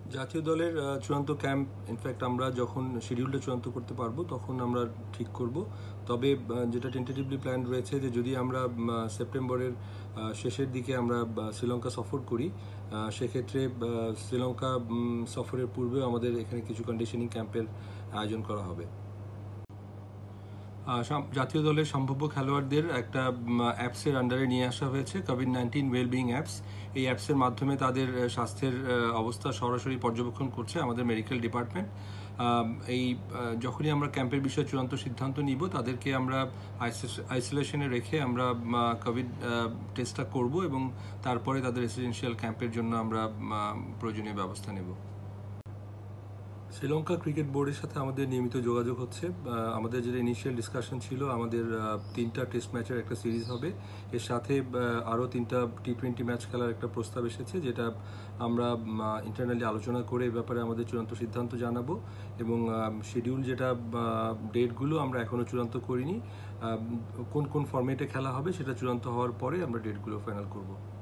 জাতীয় দলের চূড়ান্ত ক্যাম্প ইনফ্যাক্ট আমরা যখন শিডিউলটা চূড়ান্ত করতে পারবো তখন আমরা ঠিক করব। তবে যেটা টেন্টেটিভলি প্ল্যান রয়েছে যে যদি আমরা সেপ্টেম্বরের শেষের দিকে আমরা শ্রীলঙ্কা সফর করি, সেক্ষেত্রে শ্রীলঙ্কা সফরের পূর্বেও আমাদের এখানে কিছু কন্ডিশনিং ক্যাম্পের আয়োজন করা হবে। জাতীয় দলের সম্ভাব্য খেলোয়াড়দের একটা অ্যাপসের আন্ডারে নিয়ে আসা হয়েছে, কোভিড-19 ওয়েলবিং অ্যাপস। এই অ্যাপসের মাধ্যমে তাদের স্বাস্থ্যের অবস্থা সরাসরি পর্যবেক্ষণ করছে আমাদের মেডিকেল ডিপার্টমেন্ট। এই যখনই আমরা ক্যাম্পের বিষয়ে চূড়ান্ত সিদ্ধান্ত নিব, তাদেরকে আমরা আইসোলেশনে রেখে আমরা কোভিড টেস্টটা করব এবং তারপরে তাদের রেসিডেন্সিয়াল ক্যাম্পের জন্য আমরা প্রয়োজনীয় ব্যবস্থা নেব। শ্রীলঙ্কা ক্রিকেট বোর্ডের সাথে আমাদের নিয়মিত যোগাযোগ হচ্ছে। আমাদের যেটা ইনিশিয়াল ডিসকাশন ছিল, আমাদের 3টা টেস্ট ম্যাচের একটা সিরিজ হবে, এর সাথে আরও 3টা টি-20 ম্যাচ খেলার একটা প্রস্তাব এসেছে, যেটা আমরা ইন্টারনালি আলোচনা করে এ ব্যাপারে আমাদের চূড়ান্ত সিদ্ধান্ত জানাবো। এবং শিডিউল যেটা ডেটগুলো আমরা এখনও চূড়ান্ত করিনি, কোন কোন ফরম্যাটে খেলা হবে সেটা চূড়ান্ত হওয়ার পরে আমরা ডেটগুলো ফাইনাল করব।